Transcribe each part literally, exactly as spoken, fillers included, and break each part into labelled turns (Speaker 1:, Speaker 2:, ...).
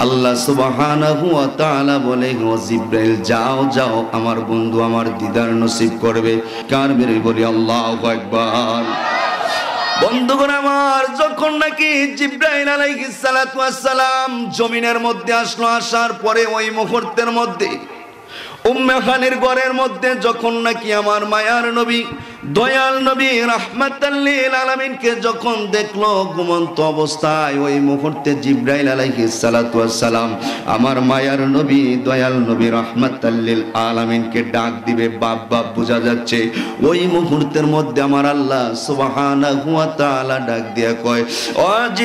Speaker 1: আল্লাহ সুবহানাহু ওয়া তাআলা বলে, ও জিবরাইল যাও যাও, আমার বন্ধু আমার দিদার নসিব করবে। কার মেরে বলি আল্লাহু আকবার। বন্ধুগণ আমার, যখন নাকি জিবরাইল আলাইহিস সালাতু ওয়াস সালাম জমিনের মধ্যে আসলো, আসার পরে ওই মুহূর্তের মধ্যে উম্মে খানের ঘরের মধ্যে যখন নাকি আমার মায়ার নবী দয়াল নবী রাহমাতাল লিল আলামিনকে যখন দেখলো ঘুমন্ত অবস্থায়, ওই মুহূর্তে জিবরাইল আলাইহিস সালাতু ওয়াস সালাম আমার মায়ার নবী দয়াল নবী রাহমাতাল লিল আলামিনকে ডাক দিবে, বাপ বাপ বোঝা যাচ্ছে। ওই মুহূর্তের মধ্যে আমার আল্লাহ সুবহানাহু ওয়া তাআলা ডাক দিয়া কয়, ও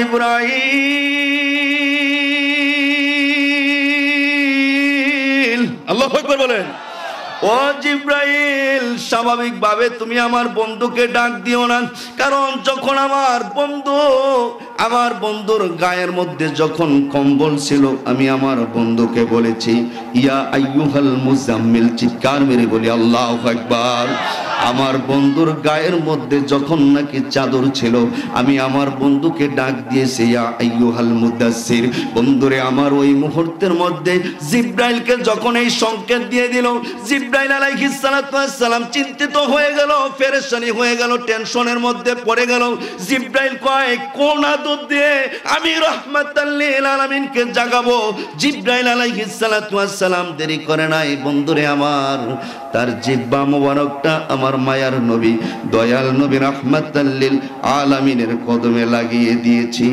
Speaker 1: জিবরাইল, আল্লাহু আকবার বলেন। ও জিবরাইল, স্বাভাবিকভাবে তুমি আমার বন্ধুকে ডাক দিও না, কারণ যখন আমার বন্ধু আমার বন্ধুর গায়ের মধ্যে যখন কম্বল ছিল, আমি আমার বন্ধুকে বলেছি ইয়া আইয়ুহাল মুজাম্মিল, চিৎকার মেরে বলি আল্লাহু আকবার। আমার বন্ধুর গায়ের মধ্যে যখন নাকি চাদর ছিল, আমি আমার বন্ধুকে ডাক দিয়েছি ইয়া আইয়ুহাল মুদাসসির। বন্ধুরে আমার ওই মুহূর্তের মধ্যে জিবরাইলকে যখন এই সংকেত দিয়ে দিল, জিবরাইল আলাইহিস সালাতু ওয়াস সালাম চিন্তিত হয়ে গেল, পেরেশানি হয়ে গেল, টেনশনের মধ্যে পড়ে গেল। জিবরাইল কয়, কোন আদব দিয়ে আমি রাহমাতাল লিল আলামিনকে জাগাবো? জিবরাইল আলাইহিস সালাতু ওয়াস সালাম দেরি করে নাই, বন্ধুরে আমার তার জিহ্বা মোবারকটা আমার মায়ার নবী দয়াল নবী রাহমাতাল লিল আলামিনের কদমে লাগিয়ে দিয়েছি।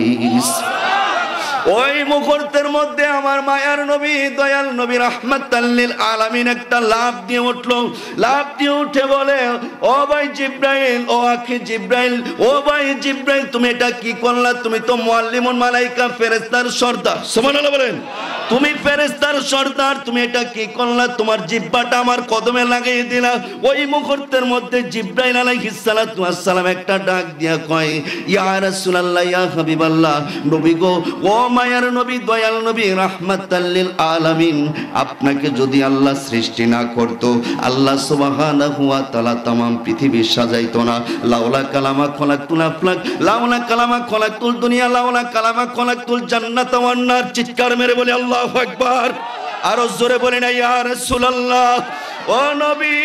Speaker 1: ওই মুহূর্তের মধ্যে আমার মায়ার নবী দয়াল নবী রাহমাতাল লিল আলামিন একটা লাফ দিয়ে উঠলো, লাফ দিয়ে উঠে বলে, ও ভাই জিবরাইল, ও আখি জিবরাইল, ও ভাই জিবরাইল, তুমি এটা কি করলা? তুমি তো মুআল্লিমুল মালায়েকা, ফেরেশতার সর্দার, সুবহানাল্লাহ বলেন। তুমি ফেরেশতার সর্দার, তুমি এটা কি করলা? তোমার জিহ্বাটা আমার কদমে লাগিয়ে দিলা। ওই মুহূর্তের মধ্যে জিবরাইল আলাইহিস সালাতু ওয়াস সালাম একটা ডাক দিয়া কয়, ইয়া রাসূলুল্লাহ, ইয়া হাবিবাল্লাহ, নবী গো, ও মায়ার নবী দয়াল নবী রাহমাতাল লিল আলামিন, আপনাকে যদি আল্লাহ সৃষ্টি না করতো, আল্লাহ সুবহানাহু ওয়া তাআলা तमाम পৃথিবী সাজাইতো না। লাউলা কালামা খলাকতুল আফলাক, লাউলা কালামা খলাকতুল দুনিয়া, লাউলা কালামা খলাকতুল জান্নাত ওয়ান নার। চিৎকার মেরে বলি আল্লাহু আকবার। আরো জোরে বলি না ইয়া রাসূলুল্লাহ, ও নবী,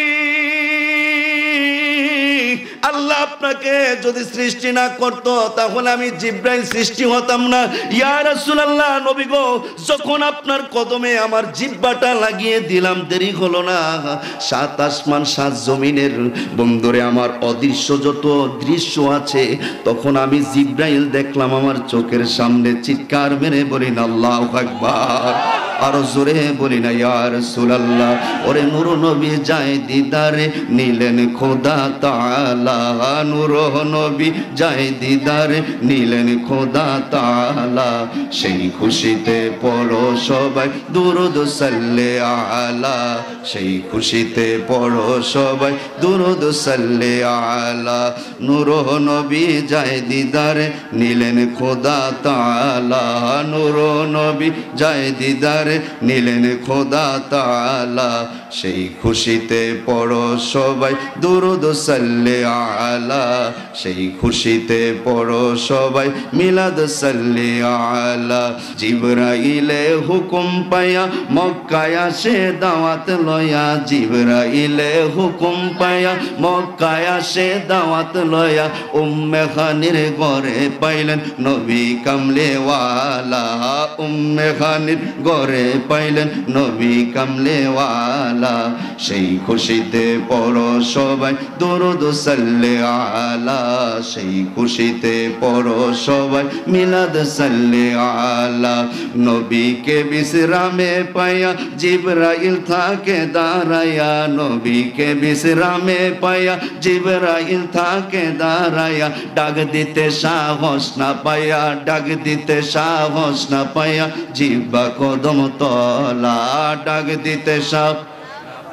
Speaker 1: আল্লাহ আপনাকে যদি সৃষ্টি না করতো, তাহলে আমি জিবরাইল সৃষ্টি হতাম না। ইয়া রাসূলুল্লাহ, নবী গো, যখন আপনার কদমে আমার জিহ্বাটা লাগিয়ে দিলাম, দেরি হলো না। সাত আসমান সাত জমিনের বন্ধুরে আমার অদৃশ্য যত দৃশ্য আছে, তখন আমি জিবরাইল দেখলাম আমার চোখের সামনে। চিৎকার মেরে বলি না আল্লাহু আকবার। আরো জোরে বলি না ইয়া রাসূলুল্লাহ। ওরে নূর নবী যায় দিদারে নিলেন খোদা তাআলা, নূর নবী যায় দিদারে নিলেন খোদা তাআলা, সেই খুশিতে পড়ো সবাই দুরূদ সাল্লে আলা, সেই খুশিতে পড়ো সবাই দুরূদ সাল্লে আলা, নূর নবী যায় দিদারে নিলেন খোদা তাআলা, নূর নবী যায় দিদারে নিলেন খোদা তাআলা, সেই খুশিতে পড়ো সবাই দুরূদ সাল্লে আলা, সেই খুশিতে পড়ো সবাই মিলাদ সাল্লে আলা। জিবরাইলে হুকুম পায়া মক্কায় আসে দাওয়াত লয়া, জিবরাইলে হুকুম পায়া মক্কায় আসে দাওয়াত লয়া, উম্মে খানির ঘরে পাইলেন নবী কামলে ওয়ালা, উম্মে খানির ঘরে পাইলেন নবী কামলে ওয়ালা, সেই খুশিতে পড়ো সবাই দুরূদ সাল্লে আলা, সেই খুশিতে পড়ো সবাই মিলাদ সাল্লে আলা। নবীকে বিশ্রামে পায়া জিবরাইল থাকে দাঁড়ায়া, নবীকে বিশ্রামে পায়া জিবরাইল থাকে দাঁড়ায়া, ডাক দিতে সাহস না পায়া, ডাক দিতে সাহস না পায়া, জিহ্বা কদম তলা, ডাক দিতে সাহস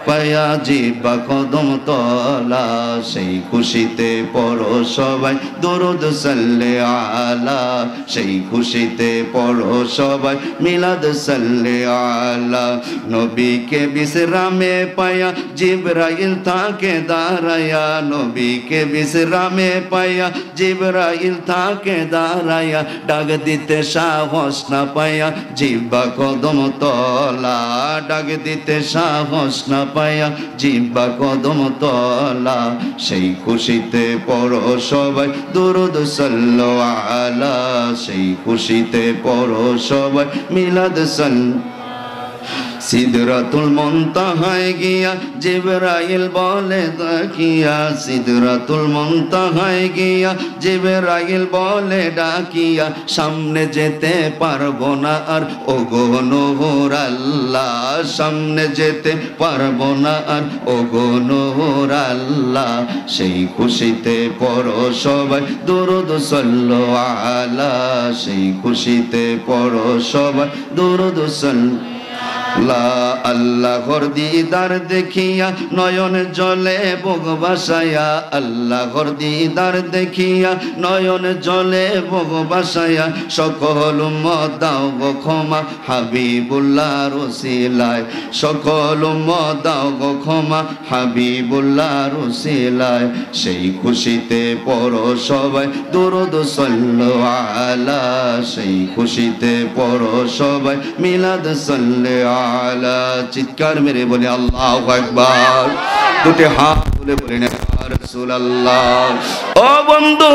Speaker 1: পায়া জিব্বা কদম তলা, সেই খুশিতে পড়ো সবাই দরুদ সাল্লে আলা, সেই খুশিতে পড়ো সবাই মিলাদ সাল্লে আলা। নবীকে বিশ্রামে পায়া জিবরাইল তাকে দাঁড়ায়া, নবীকে বিশ্রামে পায়া জিবরাইল তাকে দাঁড়ায়া, ডাক দিতে সাহস না পায়া জিব্বা কদম তলা, ডাক দিতে সাহস না পায়া জিব্বা কদম তলা, সেই খুশিতে পড়ো সবাই দরুদ সাল্লু আলা, সেই খুশিতে পড়ো সবাই মিলাদ সাল্লু। সিদরাতুল মুনতাহায় গিয়া জিবরাইল বলে ডাকিয়া, সিদরাতুল মুনতাহায় গিয়া জিবরাইল বলে ডাকিয়া, সামনে যেতে পারবো না আর ওগো নূর আল্লাহ, সামনে যেতে পারবো না আর ওগো নূর আল্লাহ, সেই খুশিতে পড়ো সবাই দরুদ সাল্লু আলা, সেই খুশিতে পড়ো সবাই দরুদ সাল্লু। আল্লাহর দিদার দেখিয়া নয়ন জলে বুক বাসায়া, আল্লাহর দিদার দেখিয়া নয়ন জলে বুক বাসায়া, সকল উম্মত দাও গো ক্ষমা হাবিবুল্লাহর ওসিলায়, সকল উম্মত দাও গো ক্ষমা হাবিবুল্লাহর ওসিলায়, সেই খুশিতে পড়ো সবাই দরুদ সাল্লু আলা, সেই খুশিতে পড়ো সবাই মিলাদ সাল্লে আলা। চিৎকার মেরে বলে আল্লাহু আকবার, দুটি হাত তুলে বলেন ইয়া রাসূলুল্লাহ। ও বন্ধু,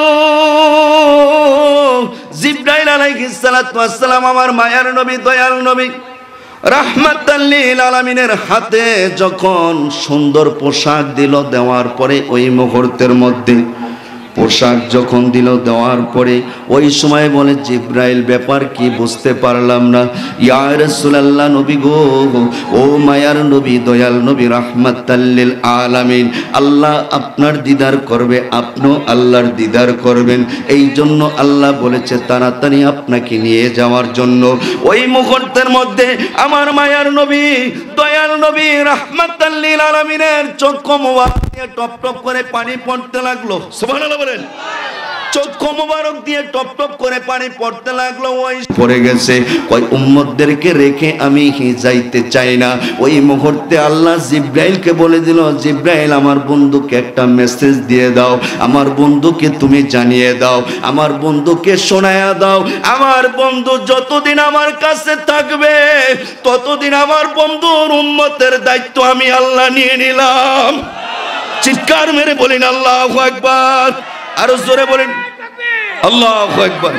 Speaker 1: জিবরাইল আলাইহিস সালাতু ওয়াস সালাম আমার মায়ার নবী, দয়াল নবী রাহমাতাল লিল আলামিনের হাতে যখন সুন্দর পোশাক দিল, দেওয়ার পরে ওই মুহূর্তের মধ্যে পোশাক যখন দিল, দেওয়ার পরে ওই সময় বলে জিবরাইল ব্যাপার কি বুঝতে পারলাম না। ইয়া রাসূলুল্লাহ নবী গো, ও মায়ার নবী দয়াল নবী রাহমাতাল লিল আলামিন, আল্লাহ আপনার দিদার করবে, আপনিও আল্লাহর দিদার করবেন, এই জন্য আল্লাহ বলেছে তাড়াতাড়ি আপনাকে নিয়ে যাওয়ার জন্য। ওই মুহূর্তের মধ্যে আমার মায়ার নবী দয়াল নবী রাহমাতাল লিল আলামিনের চক্ষু মোবারক দিয়ে টপ টপ করে পানি পড়তে লাগলো। সুবহানাল্লাহ বলেন। চক্ষু মোবারক দিয়ে টপ টপ করে পানি পড়তে লাগলো। ওই পড়ে গেছে, ওই উম্মতদেরকে রেখে আমি যাইতে চাই না। ওই মুহূর্তে আল্লাহ জিবরাইলকে বলে দিল, জিবরাইল আমার বন্ধুকে একটা মেসেজ দিয়ে দাও, আমার বন্ধুকে তুমি জানিয়ে দাও, আমার বন্ধুকে শোনায়া দাও, আমার বন্ধু যতদিন আমার কাছে থাকবে ততদিন আমার বন্ধুর উম্মতের দায়িত্ব আমি আল্লাহ নিয়ে নিলাম। চিৎকার মেরে বলেন আল্লাহু আকবার, আরো জোরে বলেন আল্লাহু আকবার।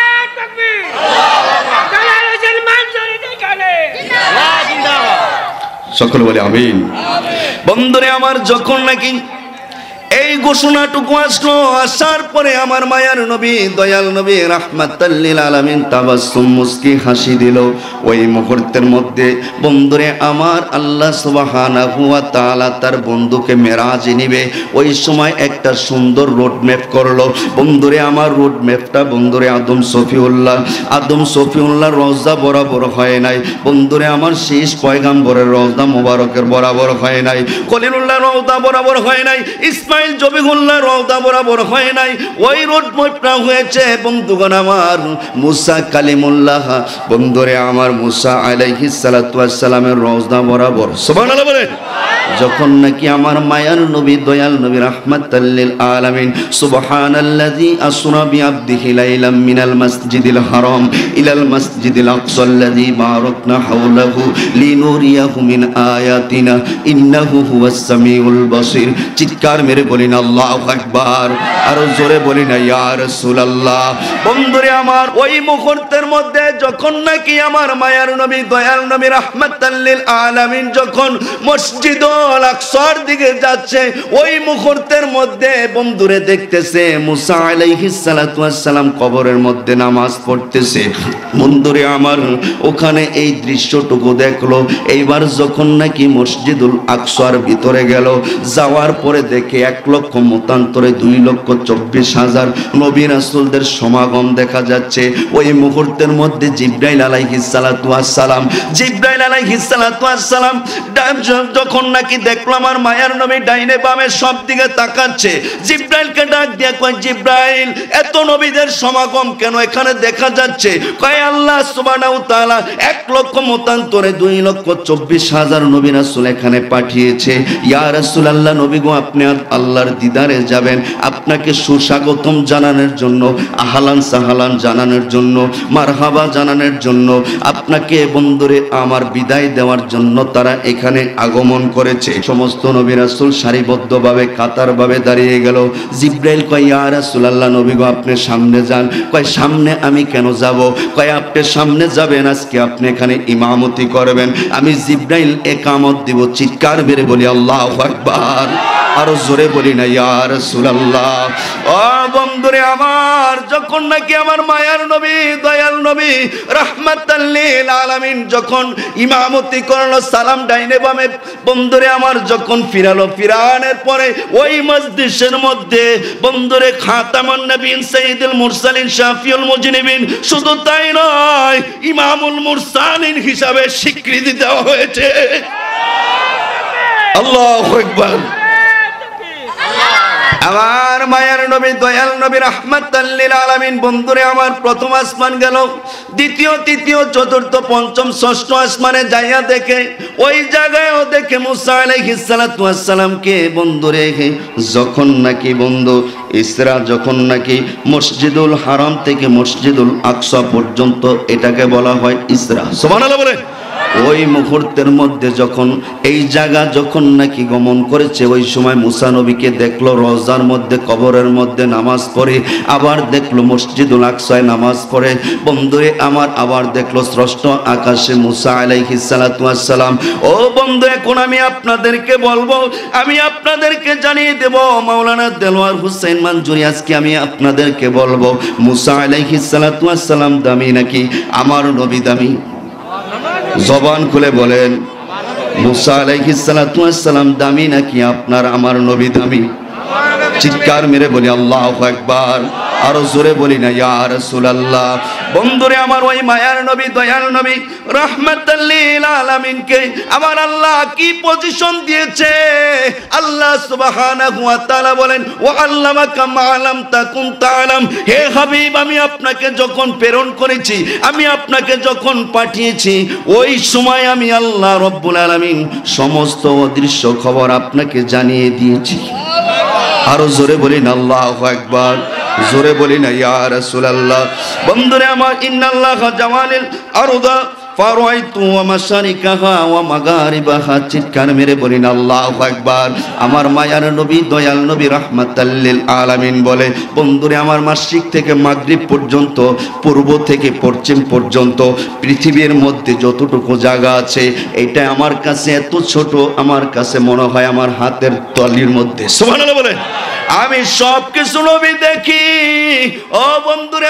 Speaker 1: সকলে বলে আমিন। বন্ধুরে আমার, যখন নাকি এই ঘোষণাটুকু আসলো, আসার পরে আমার মায়ার নবী দয়াল নবী রাহমাতাল লিল আলামিন তাবাসসুম মুস্কি হাসি দিল। ওই মুহূর্তের মধ্যে বন্ধুরে আমার আল্লাহ সুবহানাহু ওয়া তাআলা তার বন্ধুকে মেরাজে নিবে। ওই সময় একটা সুন্দর রোড ম্যাপ করলো। বন্ধুরে আমার রোড ম্যাপটা বন্ধুরে আদম সফিউল্লাহ আদম সফিউল্লাহ রওজা বরাবর হয় নাই। বন্ধুরে আমার শেষ পয়গাম্বরের রওজা মোবারকের বরাবর হয় নাই। খলিলুল্লাহ রওজা বরাবর হয় নাই। ইসমাইল জবিহুল্লাহ রওজা বরাবর হয় নাই। ওই রোড ম্যাপটা হয়েছে বন্ধুগণ আমার মুসা কালিমুল্লাহ, বন্ধুরে আমার মুসা আলাইহিস সালাতু ওয়াস সালামের রওজা বরাবর। সুবহানাল্লাহ বলেন। যখন নাকি আমার মায়ার নবী দয়াল নবী রাহমাতাল লিল আলামিন সুবহানাল্লাযী আসরা বিআবদিহি লাইলাম মিনাল মাসজিদিল হারাম ইলাল মাসজিদিল আকসাল্লাযী বারাকনা হাওলাহু লিনুরিয়াহু মিন আয়াতিনা ইন্নাহু হুয়াস সামিউল বাসীর। চিৎকার মেরে বলেন আল্লাহু আকবার, আর জোরে বলেন ইয়া রাসূলুল্লাহ। বন্ধুরে আমার, ওই মুহূর্তের মধ্যে যখন নাকি আমার মায়ার নবী দয়াল নবী রাহমাতাল লিল আলামিন যখন মসজিদ মসজিদুল আকসার দিকে যাচ্ছে। ওই মুহূর্তের মধ্যে বন্ধুরে দেখতেছে মুসা আলাইহিস সালাতু ওয়াস সালাম কবরের মধ্যে নামাজ পড়তেছে। বন্ধুরে আমার ওখানে এই দৃশ্যটুকু দেখলো। এইবার যখন নাকি মসজিদুল আকসার ভিতরে গেল, যাওয়ার পরে দেখে এক লক্ষ মতান্তরে দুই লক্ষ চব্বিশ হাজার নবী রাসূলদের সমাগম দেখা যাচ্ছে। ওই মুহূর্তের মধ্যে জিবরাইল আলাইহিস সালাতু ওয়াস সালাম জিবরাইল আলাইহিস সালাতু ওয়াস সালাম যখন নাকি দেখলো আমার মায়ার নবী ডাইনে বামে সব দিকে তাকাচ্ছে, জিবরাইলকে ডাক দিয়ে কয়, জিবরাইল এত নবীদের সমাগম কেন এখানে দেখা যাচ্ছে? কয় আল্লাহ সুবহানাহু ওয়া তাআলা এক লক্ষ মতান্তরে দুই লক্ষ চব্বিশ হাজার নবী রাসূল এখানে পাঠিয়েছে। ইয়া রাসূলুল্লাহ, নবী গো আপনি আল্লাহর দিদারে যাবেন, আপনাকে সুস্বাগতম জানানোর জন্য, আহলান সাহালান জানানোর জন্য, মারহাবা জানানোর জন্য, আপনাকে বন্ধুরে আমার বিদায় দেওয়ার জন্য তারা এখানে আগমন করেছে। সমস্ত নবী রাসূল সারিবদ্ধভাবে কাতারভাবে দাঁড়িয়ে গেল। জিবরাইল কয়, ইয়া রাসূলুল্লাহ, নবী গো আপনি সামনে যান। কয় সামনে আমি কেন যাব? কয় আপনি সামনে যাবেন, আজকে আপনি এখানে ইমামতি করবেন, আমি জিবরাইল একামত দিব। চিৎকার বেরে বলি আল্লাহু আকবার, আরো জোরে বলি না ইয়া রাসূলুল্লাহ। ও বন্ধুরে আমার, যখন নাকি আমার মায়ার নবী দয়াল নবী রাহমাতাল লিল আলামিন যখন ইমামতি করলো, সালাম ডাইনে বামে বন্ধুরে আমার যখন ফিরালো, ফিরানোর পরে ওই মজলিসের মধ্যে বন্ধুরে খাতামুন নবীন সাইয়্যিদুল মুরসালিন শাফিউল মুজনিবিন, শুধু তাই নয় ইমামুল মুরসালিন হিসাবে স্বীকৃতি দেওয়া হয়েছে। আল্লাহু আকবার। আমার মায়ার নবী দয়াল নবী রাহমাতাল লিল আলামিন বন্ধুরে আমার প্রথম আসমান গেল, দ্বিতীয় তৃতীয় চতুর্থ পঞ্চম ষষ্ঠ আসমানে যাইয়া দেখে, ওই জায়গায়ও দেখে মুসা আলাইহিস সালাতু ওয়াস সালামকে বন্ধুরে যখন নাকি বন্ধু ইসরা যখন নাকি মসজিদুল হারাম থেকে মসজিদুল আকসা পর্যন্ত, এটাকে বলা হয় ইসরা। সুবহানাল্লাহ বলে। ওই মুহূর্তের মধ্যে যখন এই জায়গা যখন নাকি গমন করেছে, ওই সময় মুসা নবীকে দেখলো রওজার মধ্যে কবরের মধ্যে নামাজ পড়ে, আবার দেখলো মসজিদুল আকসায় নামাজ পড়ে। বন্ধুরে আমার আবার দেখলো স্রষ্ট আকাশে মুসা আলাইহিস সালাতু ওয়াস সালাম। ও বন্ধু, এখন আমি আপনাদেরকে বলবো, আমি আপনাদেরকে জানিয়ে দেব, মাওলানা দেলোয়ার হোসেন মানজুরি আজকে আমি আপনাদেরকে বলবো, মুসা আলাইহিস সালাতু ওয়াস সালাম দামি নাকি আমার নবী দামি? জবান খুলে বলেন, মুসা আলাইহিস সালাতু ওয়াস সালাম দামি নাকি আপনার আমার নবী দামি? চিৎকার মেরে বলি আল্লাহু আকবার, আরো জোরে বলি না ইয়া রাসূলুল্লাহ। বন্ধুরে আমার ওই মায়ার নবী দয়াল নবী রাহমাতাল লিল আলামিনকে আমার আল্লাহ কি পজিশন দিয়েছে? আল্লাহ সুবহানাহু ওয়া তাআলা বলেন, ওয়া আল্লামাকা মা লাম তাকুন তাআলাম। হে হাবিব, আমি আপনাকে যখন প্রেরণ করেছি, আমি আপনাকে যখন পাঠিয়েছি, ওই সময় আমি আল্লাহ রব্বুল আলামিন সমস্ত অদৃশ্য খবর আপনাকে জানিয়ে দিয়েছি। আরো জোরে বলিন আল্লাহু আকবার, জোরে বলি না ইয়া রাসূলুল্লাহ। বন্ধুরে আমার, ইন্নাল্লাহা জাওয়ালিল আরদা ফারাইতু ওয়া মাশারিকাহা ওয়া মাগারিবাহা। চিৎকার মেরে বলিন আল্লাহু আকবার। আমার মায়ার নবী দয়াল নবী রাহমাতাল লিল আলামিন বলে, বন্ধুরে আমার মাশরিক থেকে মাগরিব পর্যন্ত, পূর্ব থেকে পশ্চিম পর্যন্ত পৃথিবীর মধ্যে যতটুকু জায়গা আছে, এটা আমার কাছে এত ছোট, আমার কাছে মনে হয় আমার হাতের তালির মধ্যে। সুবহানাল্লাহ বলে। আমি সব কিছু নবী দেখি। ও বন্ধুরে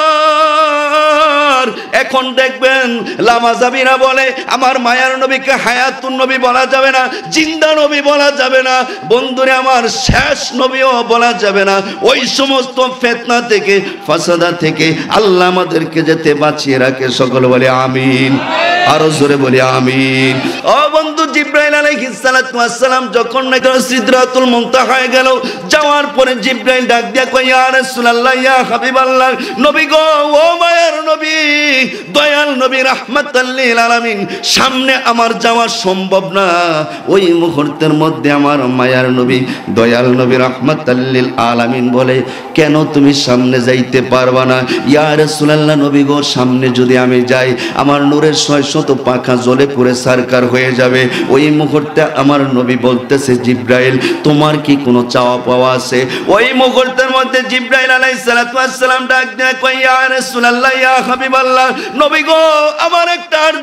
Speaker 1: আমার, এখন দেখবেন লামাজাবিরা বলে আমার মায়ার নবীকে হায়াতুন নবী বলা যাবে না, জিন্দা নবী বলা যাবে না, বন্ধুরে আমার শেষ নবীও বলা যাবে না। ওই সমস্ত ফিতনা থেকে, ফাসাদা থেকে আল্লাহ আমাদেরকে যেতে বাঁচিয়ে রাখে। সকল বলে আমিন, আরো জোরে বলি আমিন। ও বন্ধু, জিবরাইল আলাইহিস সালাতু ওয়াস সালাম যখন নাকি সিদরাতুল মুনতাহায় গেল, যাওয়ার পরে জিবরাইল ডাক দিয়া কয়, ইয়া রাসূলুল্লাহ, ইয়া হাবিবাল্লাহ, নবী গো, ও মায়ার নবী দয়াল নবী রাহমাতাল লিল আলামিন, সামনে আমার যাওয়া সম্ভব না। ওই মুহূর্তের মধ্যে আমার মায়ার নবী দয়াল নবী রাহমাতাল লিল আলামিন বলে, কেন তুমি সামনে যাইতে পারবা না? ইয়া রাসূলুল্লাহ, নবী গো, সামনে যদি আমি যাই, আমার নূরের ছয় শত পাখা জ্বলে পুড়ে সারকার হয়ে যাবে। ওই মুহূর্তে আমার নবী বলতেছে, জিবরাইল, তোমার কি কোনো চাওয়া পাওয়া আছে? ওই মুহূর্তের মধ্যে জিবরাইল আলাইহিস সালাতু ওয়াস সালাম ডাক দিয়ে কয়, ইয়া রাসূলুল্লাহ, ইয়া হাবিবাল্লাহ, নবী গো, আমার একটা আরজি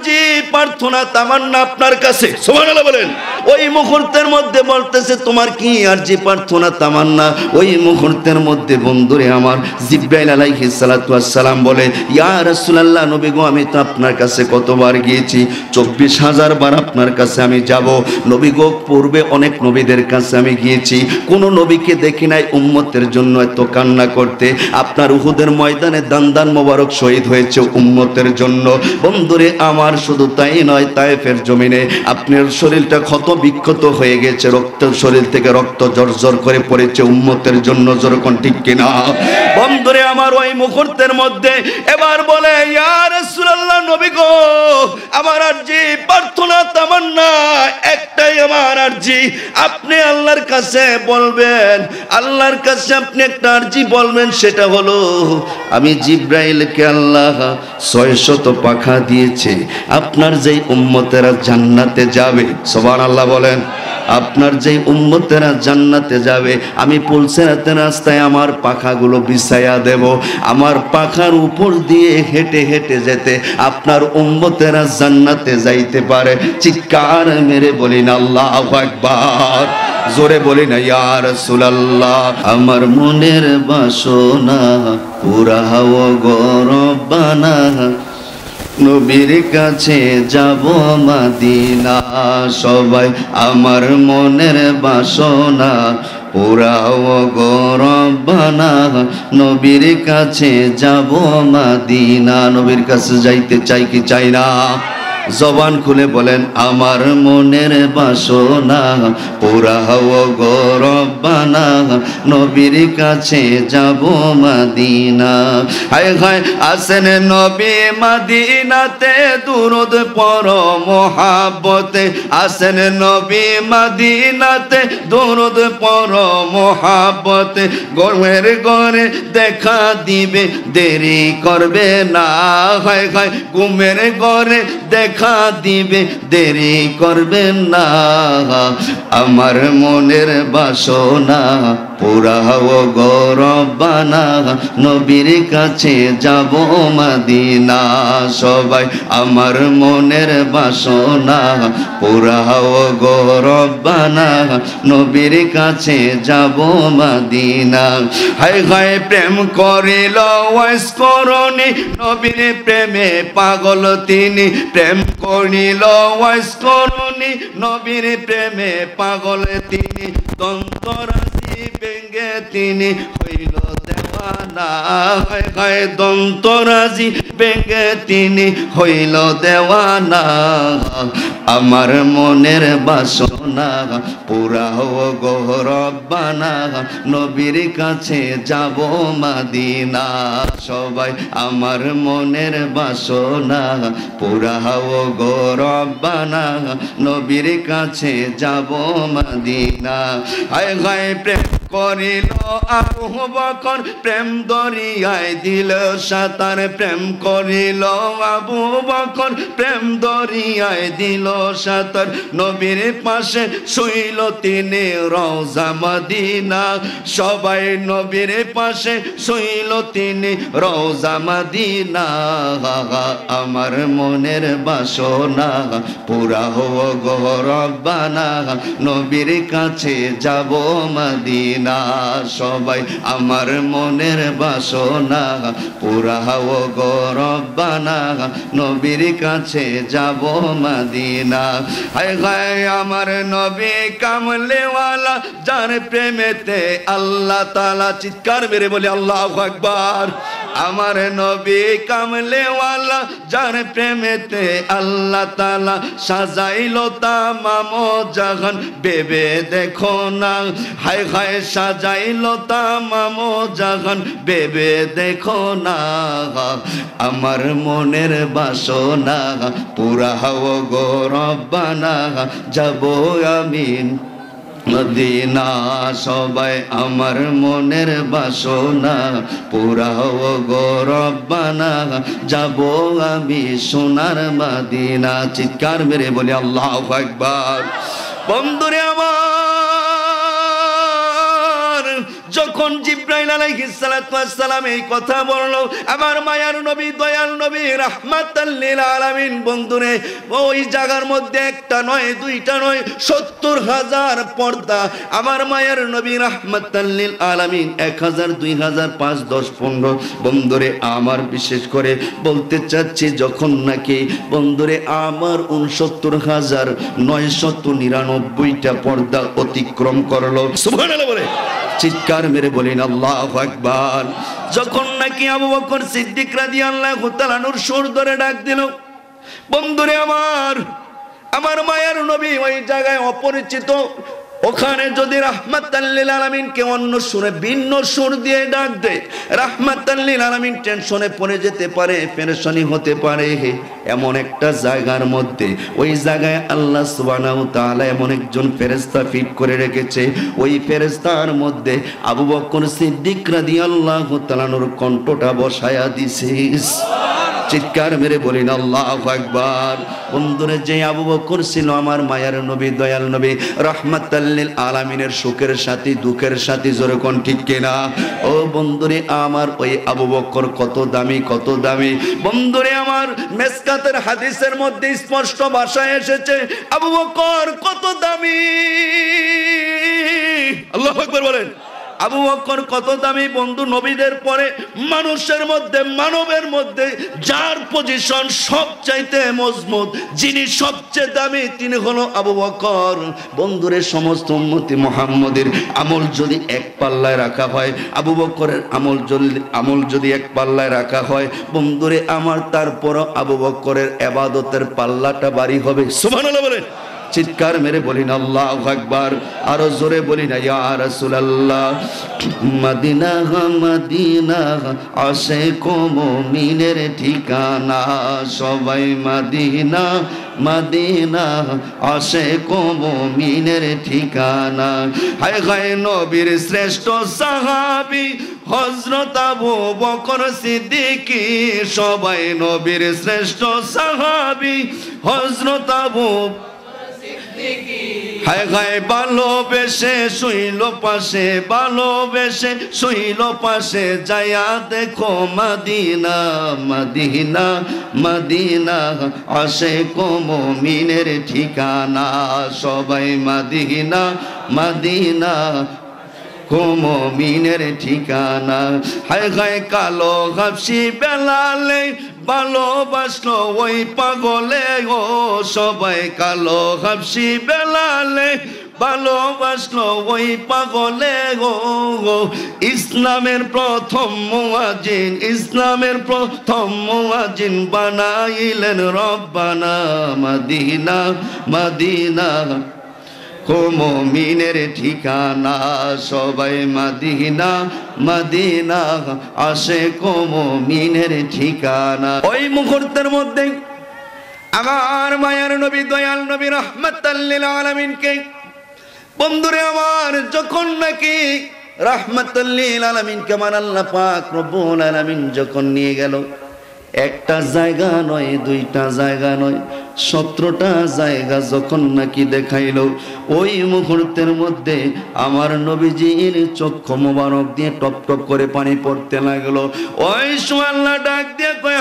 Speaker 1: প্রার্থনা তামান্না আপনার কাছে, সুবহানাল্লাহ বলেন। ওই মুহূর্তের মধ্যে বলতেছে তোমার কি আরজি প্রার্থনা তামান্না? ওই মুহূর্তের মধ্যে বন্ধুরে আমার জিবরাইল আলাইহিস সালাতু ওয়াস সালাম বলে, ইয়া রাসূলুল্লাহ, নবী গো, আমি তো আপনার কাছে কতবার গিয়েছি, চব্বিশ হাজার বার আপনার কাছে আমি যাব। নবী গো, পূর্বে অনেক নবীদের কাছে আমি গিয়েছি, কোন নবীকে দেখি নাই উম্মতের জন্য এত কান্না করতে। আপনার উহুদের ময়দানে দান দান মোবারক শহীদ হয়েছে উম্মতের জন্য। বন্ধুরে আমার, শুধু তাই নয়, তায়েফের জমিনে আপনার শরীরটা ক্ষত বিক্ষত হয়ে গেছে, রক্ত শরীর থেকে রক্ত জর্জর করে পড়েছে উম্মতের জন্য, যেরকম ঠিক কিনা? বন্ধুরে আমার, ওই মুহূর্তের মধ্যে এবার বলে, ইয়া রাসূলুল্লাহ, নবী গো, আমার আরজি প্রার্থনা তামান্না একটাই, আমার আরজি আপনি আল্লাহর কাছে বলবেন, আল্লাহর কাছে আপনি একটা আরজি বলবেন, সেটা হলো আমি জিবরাইলকে আল্লাহ ছয়শত পাখা দিয়েছে, আপনার যেই উম্মতেরা জান্নাতে যাবে, সুবহানাল্লাহ বলেন, আপনার যেই উম্মতেরা জান্নাতে যাবে, আমি পুলসিরাতের রাস্তায় আমার পাখাগুলো বিছায়া দেব, আমার পাখার উপর দিয়ে হেঁটে হেঁটে যেতে আপনার উম্মতেরা জান্নাতে যাইতে পারে। চিৎকার মেরে বলি না আল্লাহু আকবার, জোরে বলি না ইয়া রাসূলুল্লাহ। আমার মনের বাসনা পুরাও গো রব্বানা, নবীর কাছে যাব মদিনা। সবাই আমার মনের বাসনা পুরাও গো রব্বানা, নবীর কাছে যাব মদিনা। নবীর কাছে যাইতে চাই কি চাই না? জবান খুলে বলেন, আমার মনের বাসনা পুরাও গো রব্বানা, নবীর কাছে যাব মদিনা। হায় হায় আসেন নবী মদিনাতে, দুরূদ পড়ো মোহাব্বতে, আসেন নবী মদিনাতে, দুরূদ পড়ো মোহাব্বতে, ঘরের ঘরে দেখা দিবে, দেরি করবে না। হায় হায় ঘুমের ঘরে দেখা দিবে, দেরি করবেন না। আমার মনের বাসনা পুরাও গো রব্বানা, নবীর কাছে যাব মদিনা। সবাই আমার মনের বাসনা পুরাও গো রব্বানা, নবীর কাছে যাব মদিনা। হায় হায় প্রেম করিল ওয়াইস করনি, নবীর প্রেমে পাগল তিনি, প্রেম করিল ওয়াইস করনি, নবীর প্রেমে পাগল তিনি, দন্তরাজি ভেঙ্গে তিনি হইল দেওয়ানা। হায় হায় দন্তরাজি ভেঙ্গে তিনি হইল দেওয়ানা। আমার মনের বাসনা পুরাও গো রব্বানা, নবীর কাছে যাব মদিনা। সবাই আমার মনের বাসনা পুরাও গো রব্বানা, নবীর কাছে যাব মদিনা। হায় হায় প্রেম করিল আবু বকর, প্রেম দরিয়ায় দিল সাঁতার, প্রেম করিল আবু বকর, প্রেম দরিয়ায় দিল সাঁতার, নবীর পাশে শুইল তিনি রওজা মদিনা। সবাই নবীর পাশে শুইল তিনি রওজা মদিনা। আমার মনের বাসনা পুরাও গো রব্বানা, নবীর কাছে যাব মদিনা। সবাই আমার মনের বাসনা পুরাও গো রব্বানা, নবীর কাছে যাব মদিনা। হায় হায় আমার নবী কামলেওয়ালা, যার প্রেমেতে আল্লাহ তাআলা, চিৎকার মেরে বলি আল্লাহু আকবার। আমার নবী কামলেওয়ালা, যার প্রেমেতে আল্লাহ তাআলা সাজাইল তামাম জাহান, বেবে দেখো না। হায় হায় সাজাইল তামাম জাহান, বেবে দেখো না। আমার মনের বাসনা পুরাও গো রব্বানা, যাব আমি মদিনা। সবাই আমার মনের বাসনা পুরাও গো রব্বানা, যাব আমি সোনার মদিনা। চিৎকার মেরে বলি আল্লাহু আকবার। বন্ধুরে আমার, যখন জিব্রাইল আলাইহিস সালাতু ওয়াস সালাম এই কথা বললো, আমার মায়ার নবী দয়াল নবী রাহমাতাল লিল আলামিন, বন্ধুরে ওই জায়গার মধ্যে একটা নয় দুইটা নয় সত্তর হাজার পর্দা। আমার মায়ার নবী রাহমাতাল লিল আলামিন এক হাজার দুই হাজার পাঁচ দশ পনেরো, বন্ধুরে আমার বিশেষ করে বলতে চাচ্ছি যখন নাকি বন্ধুরে আমার উনসত্তর হাজার নয়শত নিরানব্বইটা পর্দা অতিক্রম করলো, সুবহানাল্লাহ বলে চিৎকার মেরে বলেন আল্লাহু আকবার। যখন নাকি আবু বকর সিদ্দিক রাদিয়াল্লাহু তাআলা আনহুর সুর ধরে ডাক দিল, বন্ধুরে আমার আমার মায়ার নবী ওই জায়গায় অপরিচিত, ওখানে যদি রাহমাতাল লিল আলামিনকে অন্য সুরে ভিন্ন সুর দিয়ে ডাক দেয়, রাহমাতাল লিল আলামিন টেনশনে পড়ে যেতে পারে, পেরেশানি হতে পারে। এমন একটা জায়গার মধ্যে ওই জায়গায় আল্লাহ সুবহানাহু ওয়া তাআলা এমন একজন ফেরেশতা ফিট করে রেখেছে, ওই ফেরেশতার মধ্যে আবু বকর সিদ্দিক রাদিয়াল্লাহু তাআলার কণ্ঠটা বসায়া দিছে। চিৎকার মেরে বলেন আল্লাহু আকবার। বন্ধুরে যে আবু বকর ছিল আমার মায়ার নবী দয়াল নবী রাহমাতাল লিল আলামিনের সুখের সাথী দুঃখের সাথী, জোরে কোন ঠিক কিনা? ও বন্ধুরে আমার ওই আবু বকর কত দামি কত দামি। বন্ধুরে আমার মিসকাতের হাদিসের মধ্যে স্পষ্ট ভাষায় এসেছে আবু বকর কত দামি। আল্লাহু আকবার বলেন। আবু বকর কত দামি বন্ধু, নবীদের পরে মানুষের মধ্যে মানবের মধ্যে যার পজিশন সবচাইতে মজবুত, যিনি সবচেয়ে দামি তিনি হলো আবু বকর। বন্ধুরে সমস্ত উম্মতি মুহাম্মদের আমল যদি এক পাল্লায় রাখা হয়, আবু বকরের আমল যদি আমল যদি এক পাল্লায় রাখা হয়, বন্ধুরে আমার তারপর আবু বকরের ইবাদতের পাল্লাটা ভারী হবে, সুবহানাল্লাহ বলেন। চিৎকার মেরে বলিন আল্লাহু আকবার। আরো জোরে বলিন ইয়া রাসূলুল্লাহ। মদিনা মদিনা আশিক মুমিনের ঠিকানা, সবাই মদিনা মদিনা আশিক মুমিনের ঠিকানা। হায় হায় নবীর শ্রেষ্ঠ সাহাবী হযরত আবু বকর সিদ্দিক, সবাই নবীর শ্রেষ্ঠ সাহাবী হযরত আবু। হায় হায় ভালোবেসে শুইল পাশে, ভালোবেসে শুইল পাশে, যায়া দেখো মদিনা মদিনা মদিনা আশিক মুমিনের ঠিকানা, সবাই মদিনা মদিনা মুমিনের ঠিকানা। হায় হায় কালো হাবশি বেলালে ভালোবাসলো ওই পাগলে, ও সবাই কালো হাবশি বেলালে ভালোবাসলো ওই পাগলে গো। ইসলামের প্রথম মুয়াজ্জিন, ইসলামের প্রথম মুয়াজ্জিন বানাইলেন রব্বানা মদিনা মদিনা মুমিনের ঠিকানা, সবাই মদিনা মদিনা আশিক মুমিনের ঠিকানা। ওই মুহূর্তের মধ্যে আমার মায়ার নবী দয়াল নবী রাহমাতাল লিল আলামিনকে, বন্ধুরে আমার যখন নাকি রাহমাতাল লিল আলামিনকে আমার আল্লাহ পাক রব্বুল আলামিন যখন নিয়ে গেল, একটা জায়গা নয় দুইটা জায়গা নয় সতেরোটা জায়গা যখন নাকি দেখাইল, ওই মুহূর্তের মধ্যে আমার নবীজির চক্ষু মোবারক দিয়ে টপ টপ করে পানি পড়তে লাগলো। ওই সময় আল্লাহ ডাক দিয়ে কয়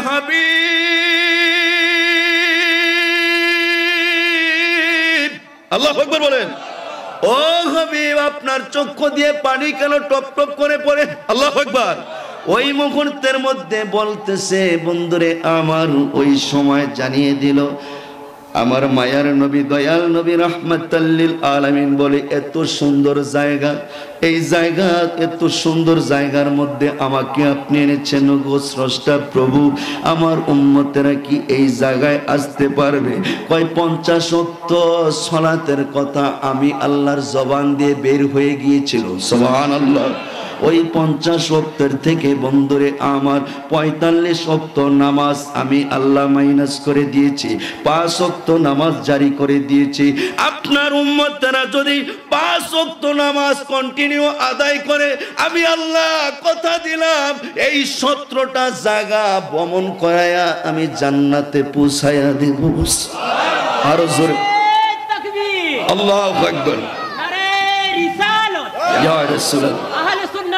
Speaker 1: হাবিব, আল্লাহু আকবার বলেন, ও হাবিব আপনার চক্ষু দিয়ে পানি কেন টপ টপ করে পড়ে? আল্লাহু আকবার। ওই মুহূর্তের মধ্যে বলতেছে বন্ধুরে আমার ওই সময় জানিয়ে দিল আমার মায়ার নবী দয়াল নবী রাহমাতাল লিল আলামিন বলে, এত সুন্দর জায়গা, এই জায়গা এত সুন্দর জায়গার মধ্যে আমাকে আপনি এনেছেন গো স্রষ্টা প্রভু, আমার উম্মতেরা কি এই জায়গায় আসতে পারবে? কয় পঞ্চাশ ওয়াক্ত সালাতের কথা আমি আল্লাহর জবান দিয়ে বের হয়ে গিয়েছিল, সুবহানাল্লাহ। ওই পঞ্চাশ ওয়াক্তের থেকে বন্ধুরে আমার পঁয়তাল্লিশ ওয়াক্ত নামাজ আমি আল্লাহ মাইনাস করে দিয়েছি, পাঁচ ওয়াক্ত নামাজ জারি করে দিয়েছি। আপনার উম্মতেরা যদি পাঁচ ওয়াক্ত নামাজ কন্টিনিউ আদায় করে, আমি আল্লাহ কথা দিলাম এই সতেরোটা জায়গা ভ্রমণ করায়া আমি জান্নাতে পৌঁছায়া দেব। আরো জোরে আল্লাহু আকবার। ইয়া রাসূলুল্লাহ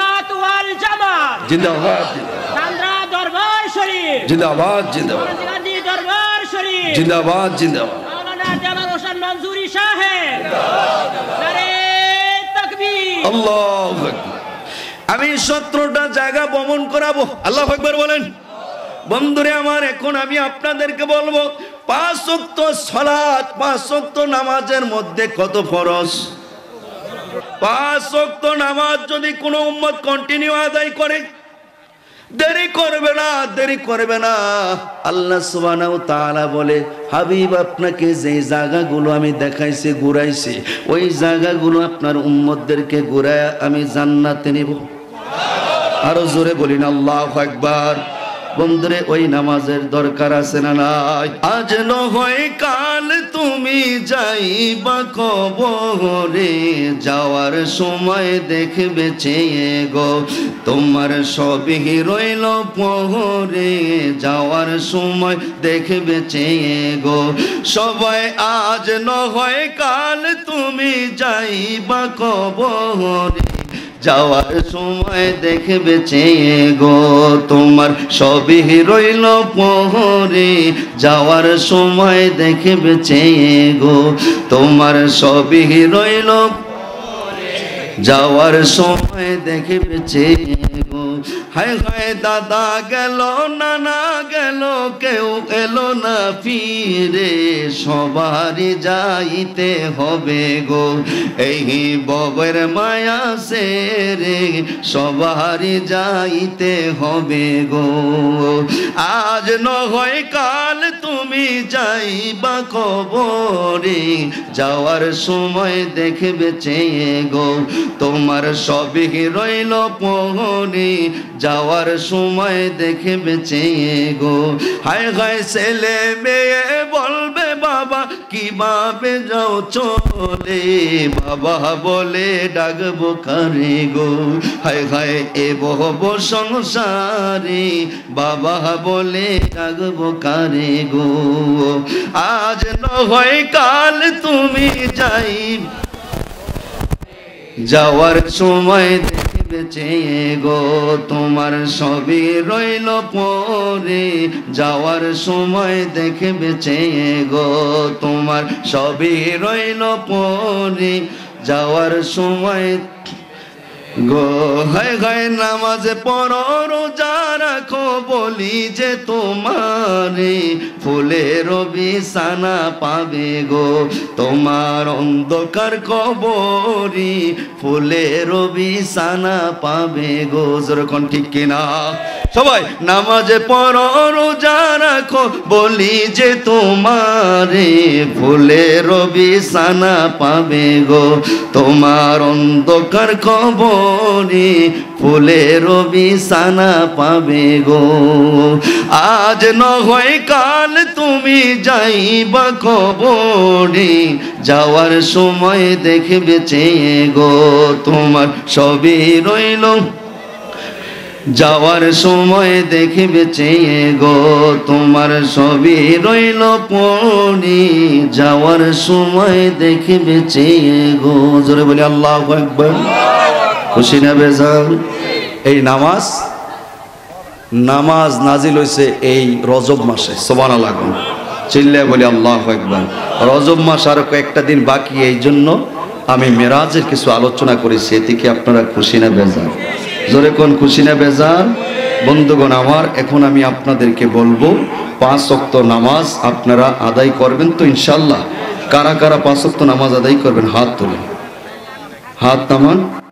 Speaker 1: জিন্দাবাদ
Speaker 2: কান্দ্রা দরবার শরীফ
Speaker 1: জিন্দাবাদ জিন্দাবাদ
Speaker 2: গান্ধী দরবার শরীফ
Speaker 1: জিন্দাবাদ জিন্দাবাদ
Speaker 2: মাওলানা জালাল হোসেন মনজুরি সাহেব নারে তাকবীর
Speaker 1: আল্লাহু আকবার। আমি সতেরোটা জায়গা ভ্রমণ করাবো, আল্লাহু আকবার বলেন। বন্ধুরে আমার, এখন আমি আপনাদেরকে বলবো পাঁচ ওয়াক্ত সালাত, পাঁচ ওয়াক্ত নামাজের মধ্যে কত ফরজ। পাঁচ ওয়াক্ত নামাজ যদি কোনো উম্মত কন্টিনিউ আদায় করে, দেরি করবে না, দেরি করবে না। আল্লাহ সুবহানাহু ওয়া তাআলা বলে, হাবিব আপনাকে যে জায়গাগুলো আমি দেখাইছি, ঘুরাইছি, ওই জায়গাগুলো আপনার উম্মতদেরকে ঘুরায় আমি জান্নাতে নিব। আরো জোরে বলিন আল্লাহু আকবার। বন্ধুরে, ওই নামাজের দরকার আছে না নাই? আজ নয় কাল তুমি যাইবা কবরে, যাওয়ার সময় দেখবে চেয়ে গো তোমার সবই রইল পহরে, যাওয়ার সময় দেখবে চেয়ে গো সবাই। আজ নয় কাল তুমি যাইবা কবরে, যাওয়ার সময় দেখবে চেয়ে গো তোমার সবই রইল পহরে, যাওয়ার সময় দেখবে চেয়ে গো তোমার সবই রইল, যাওয়ার সময় দেখবে চেয়ে গো। হায় হায় দাদা গেল, নানা গেল, কেউ এলো না ফিরে, সবারই যাইতে হবে গো এই ববের মায়া সেরে, সবারই যাইতে হবে গো। আজ নয় কাল তুমি যাইবা কবরে, যাওয়ার সময় দেখবে চেয়ে গো তোমার সবই রইল পহরে, যাওয়ার সময় দেখবে চেয়ে গো। হায় হায় ছেলে মেয়ে বলবে বাবা কিভাবে যাও চলে, বাবা বলে ডাকবো কারে গো। হায় হায় এ বহব সংসারে, বাবা বলে ডাকবো কারে গো। আজ নয় কাল তুমি যাই, যাওয়ার সময় দেখবে চেয়ে গো তোমার সবই রইল পরে, যাওয়ার সময় দেখবে চেয়ে গো তোমার সবই রইল পরে, যাওয়ার সময় গো। হায় হায় নামাজ পড়ো রোজা রাখো, বলি যে তোমারে ফুলের বিছানা পাবে গো তোমার অন্ধকার কবরে, ফুলের বিছানা পাবে গো। যেরকম ঠিক কিনা সবাই? নামাজ পড়ো রোজা রাখো, বলি যে তোমারে ফুলের বিছানা পাবে গো তোমার অন্ধকার কবরে, ফুলের বিছানা পাবে গো। আজ নয় কাল তুমি যাইবা কবরে, যাওয়ার সময় দেখবে চেয়ে গো তোমার সবই রইল, যাওয়ার সময় দেখবে চেয়ে গো তোমার সবই রইল পড়ে, যাওয়ার সময় দেখবে চেয়ে গো। জোরে বলি আল্লাহু আকবার। খুশি না বেজার? এই নামাজ নামাজ নাজিল হয়েছে এই রজব মাসে। সুবহানাল্লাহ, চিল্লায় বলি আল্লাহু আকবার। রজব মাস আর কয়েকটা দিন বাকি, এই জন্য আমি মেরাজের কিছু আলোচনা করেছি। এতে কি আপনারা খুশি না বেজার? জোরে কোন খুশি না বেজার? বন্ধুগণ আমার, এখন আমি আপনাদেরকে বলবো পাঁচ ওয়াক্ত নামাজ আপনারা আদায় করবেন তো ইনশাআল্লাহ? কারা কারা পাঁচ ওয়াক্ত নামাজ আদায় করবেন হাত তুলেন, হাত নামান।